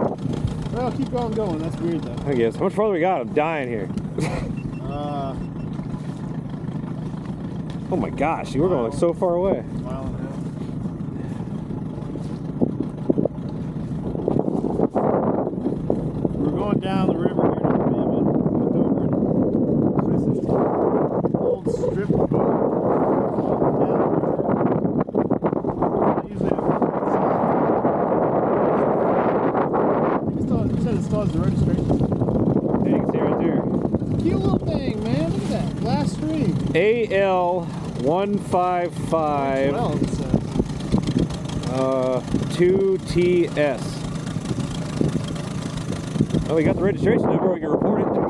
Well, keep on going. That's weird though. I guess. How much farther we got? I'm dying here. Oh my gosh, we're going like so far away. Mile and a half. We're going down the river here to old strip of boat. It says it still has the registration. Hey, you can see right there. Cute little thing, man. Look at that. Glass screen. AL155 Well, it says. 2TS. Oh, we got the registration number. We can report it.